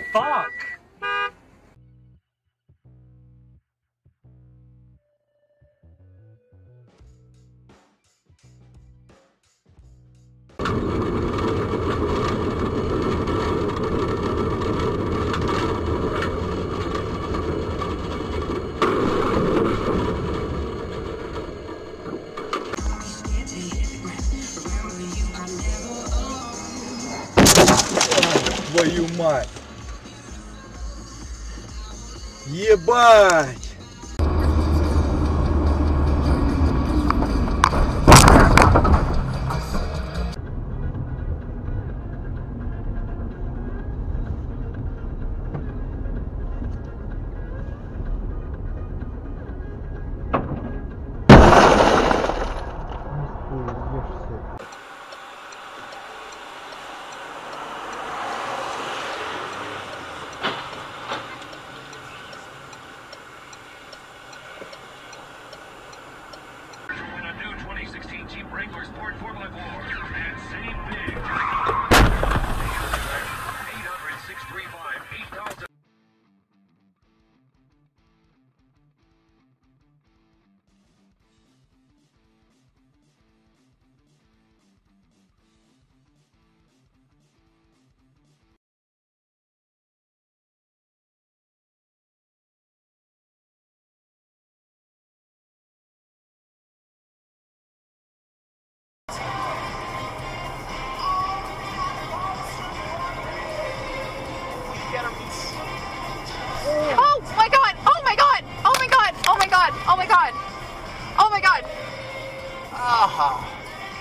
fuck? Твою мать! Ебать! Oh my god! Oh my god! Oh my god! Oh my god! Oh my god! Oh my god! Aha!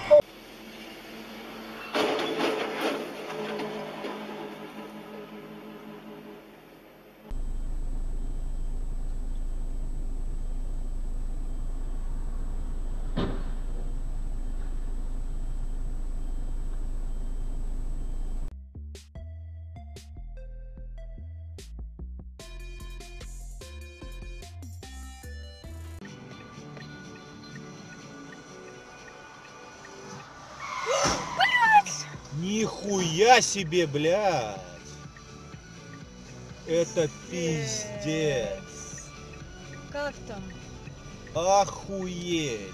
Нихуя себе, блядь! Это пиздец! Как там? Охуеть!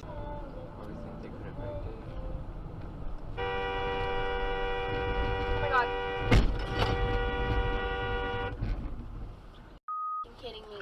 Oh my god. You're kidding me.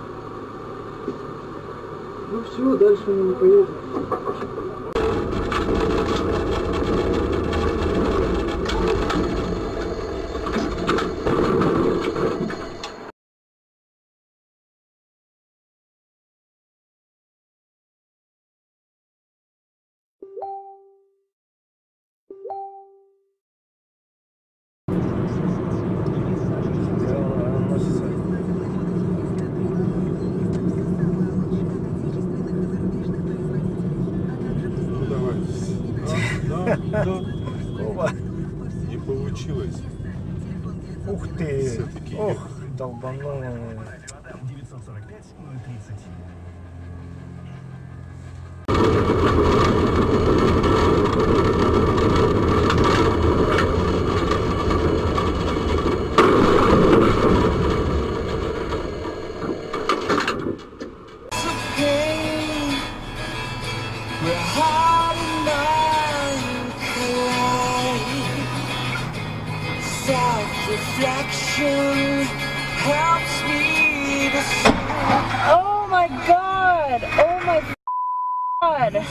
Ну все, дальше мы не поедем. Не получилось. Ух ты! Все-таки. Ох, долбануло. 945 030. Self-reflection helps me to see. Oh my god! Oh my god!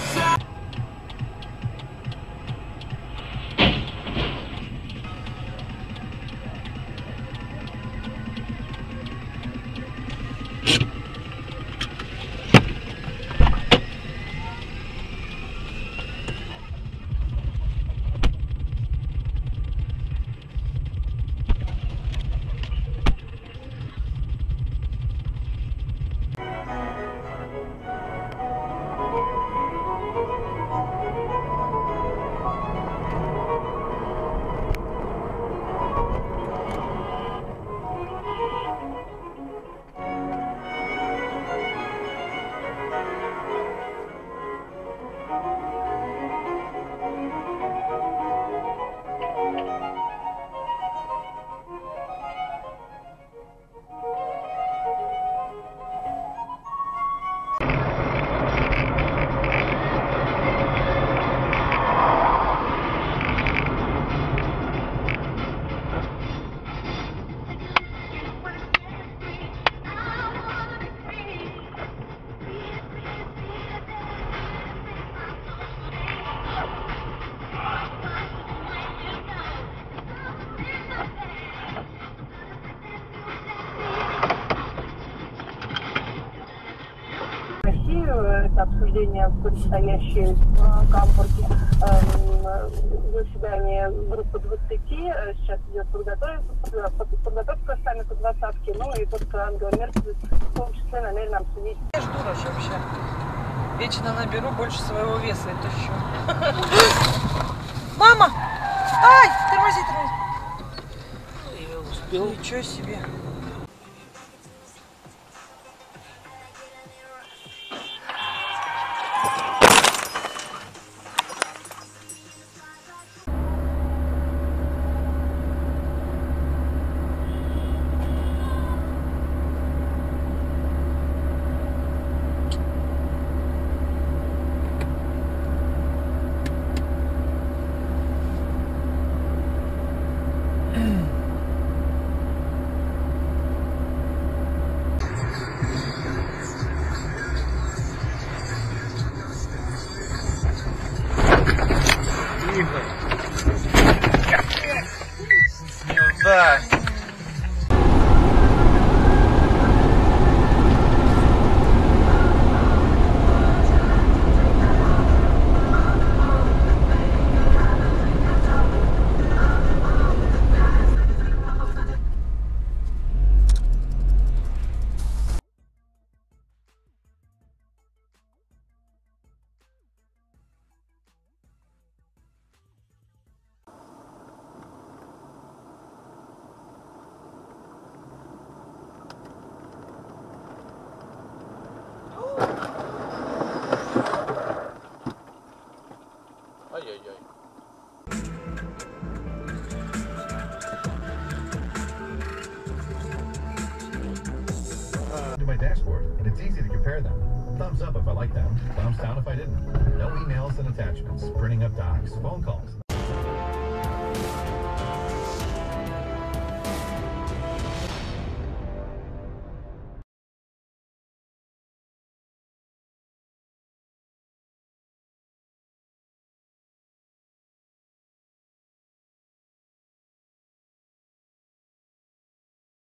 Это обсуждение предстоящей в Гамбурге заседание группы 20. Сейчас идет подготовка к саммиту двадцатки, ну и вот Ангела Меркель в том числе намерена обсудить. Я жду вообще. Вечно наберу больше своего веса, это еще. Мама! Ай! Тормози. Я успел. Ничего себе. Да. Ай-яй-яй. To my dashboard, and it's easy to compare them. Thumbs up if I like them, thumbs down if I didn't. No emails and attachments, printing up docs, phone calls.